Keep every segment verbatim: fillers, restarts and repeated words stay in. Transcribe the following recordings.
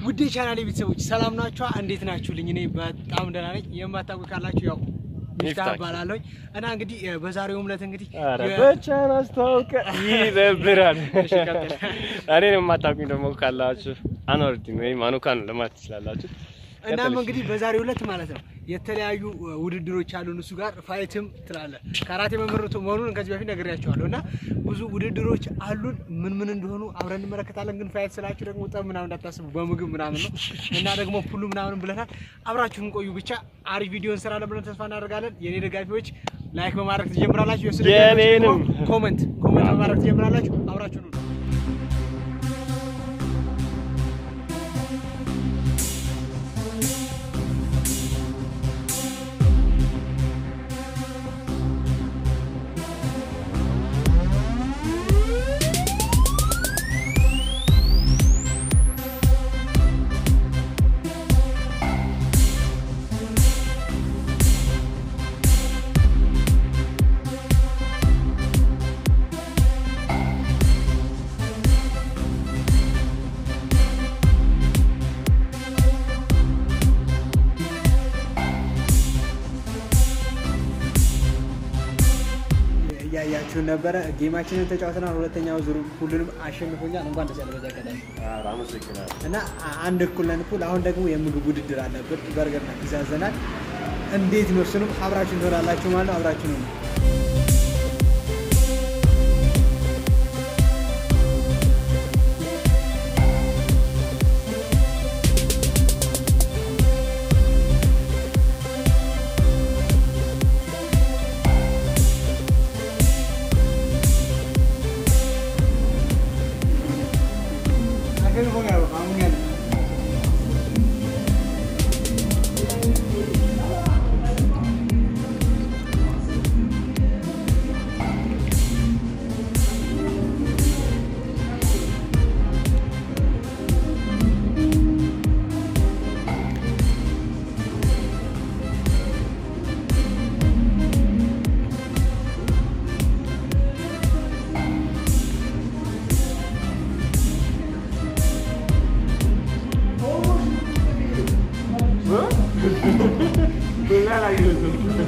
ውድ ቻናሌ ቤተሰቦች ሰላም ናችሁ እንዴት ናችሁልኝ እኔ በጣም ደህና ነኝ የማታውቁ ካላችሁ ያው ይታባላለሁ እና እንግዲህ በዛሬው ምለት እንግዲህ በቻና አስተዋውቀ ይደብራል እሺ ቀጥል እኔ የማታውቁኝ ደግሞ ካላችሁ አኖርዲን ወይ ማኑካን ለማት ትችላላችሁ እናም እንግዲህ በዛሬው ለት ማለት ነው የተለያዩ ውድድሮች አሉ እነሱ ጋር ፋይትም ትላለ ካራቴ መመረቱ መሆኑን ከዚህ በፊት ነግሬያችኋለሁ እና ብዙ ውድድሮች አሉን ምን ምን እንደሆኑ አብረን እንመለከታለን ግን ፋይት ስላችሁ ደግሞ ወጣ ምናምን እንዳታስቡ በምግብ ምናምን ነው እና ደግሞ ፑሉ ምናምን ብለናል አብራችሁን ቆዩ ብቻ አሪፍ ቪዲዮ እንሰራለን ብለን ተስፋ እናደርጋለን የኔ ደጋፊዎች ላይክ በማድረግ ትጀምራላችሁ የሱ የኔንም ኮሜንት ኮሜንት በማድረግ ትጀምራላችሁ አብራችሁን ያያችሁ ነበር ጌማችንን ተጫውተናል ሁለተኛው ዙር ሁሉንም አሸንፎኛል እንኳን ደስ ያለ በዛቀዳይ አራመሰግናለሁ እና አንድ እኩል ነን እኩል አሁን ደግሞ የምግብ ውድድር አለበት በርገርና ፒዛ ዘናል እንዴት ነው እሱንም አብራችሁን ትሆናላችሁ ማለት አብራችሁን ነው Bella la YouTube.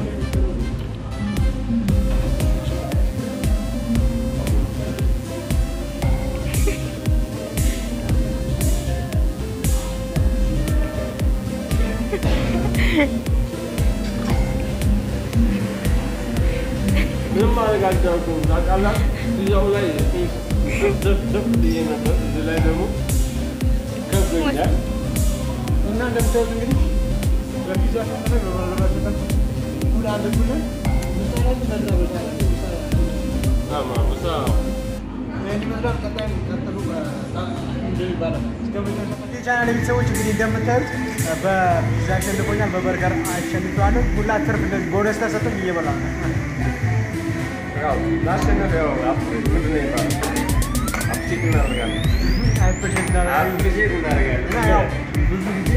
Memang agak jauh. Kalau dia mulai dep dep dia nak dia demo. Kerja. Mana ada betul ni? Lagi jauh mana kalau lepas kita udah ada pun, misalnya kita ada bersama, misalnya. Nama besar. Ini benar kata kata lupa. Jadi barang. Sekarang kita channel ini semua juga didapat በፒዛ ሸልቆኛል በበርገር አሸንቷል ሁላ ትርፍ እንደዚህ ቦነስ ተሰጥቶ እየበላ ያው ላሸነፈ ያው አፕዴት ምን ነው ይባላል አፕዴት እናደርጋለን አፕዴት እናደርጋለን አፕዴት እናደርጋለን ያው ብዙ ጊዜ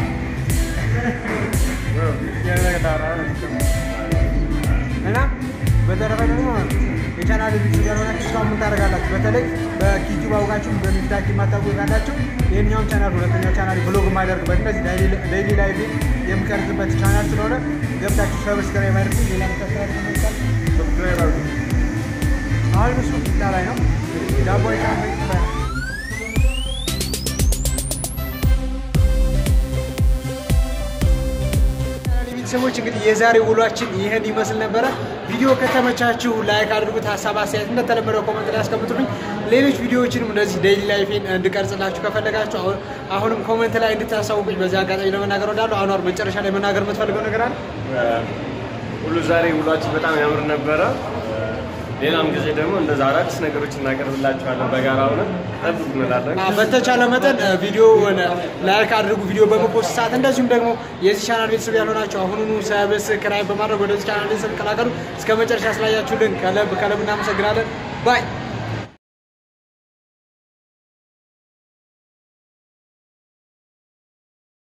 እና በተረፈ ደግሞ የቻናል ቪዲዮ ያልሆናችሁ እስካሁን ታደርጋላችሁ በተለይ በኪዩቲዩብ አውቃችሁ በሚታኪ ማታውቁ ካላችሁ የኛውን ቻናል ሁለተኛው ቻናል ብሎግ ማድረግበት እንደዚህ ዴይሊ ላይቭ የምቀርጽበት ቻናል ስለሆነ ገብታችሁ ሰብስክራይብ አድርጉ ሌላ ተከታታይ ተመልካች ሰብስክራይብ አድርጉ አሁን እሱ ላይ ነው ዳቦ ቻናል ላይ ሰዎች እንግዲህ የዛሬ ውሏችን ይሄን ይመስል ነበር ቪዲዮ ከተመቻችሁ ላይክ አድርጉት ሐሳብ አስተያየት እንደተለመደው ኮሜንት ላይ አስቀምጡልኝ ሌሎች ቪዲዮዎችንም እንደዚህ ዴይሊ ላይፌን እንድቀርጽላችሁ ከፈለጋችሁ አሁንም ኮሜንት ላይ እንድታሳውቁኝ በዛ አጋጣሚ ለመናገር ወዳለሁ አኗር መጨረሻ ላይ መናገር የምትፈልገው ነገር አለ ሁሉ ዛሬ ውሏችን በጣም ያምር ነበር ሌላም ጊዜ ደግሞ እንደዛ አራክስ ነገሮች እናቀርብላችኋለን በጋራ ሆነን ጠብቁ እንላለን በተቻለ መጠን ቪዲዮ ላይክ አድርጉ ቪዲዮ በመፖስት ሰዓት እንደዚሁም ደግሞ የዚህ ቻናል ቤተሰብ ያልሆናችሁ አሁኑኑ ሰብስክራይብ በማድረግ ወደዚህ ቻናል ቤተሰብ ተቀላቀሉ እስከ መጨረሻ ስላያችሁልን ከለብ ከለብ እናመሰግናለን ባይ